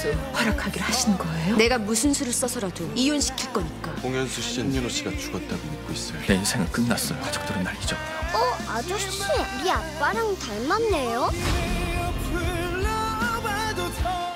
이혼수 허락하기로 하신 거예요? 내가 무슨 수를 써서라도 이혼시킬 거니까. 홍현수 씨는 윤호 씨가 죽었다고 믿고 있어요. 내 인생은 끝났어요. 가족들은 날 잊었고요. 아저씨, 우리 아빠랑 닮았네요.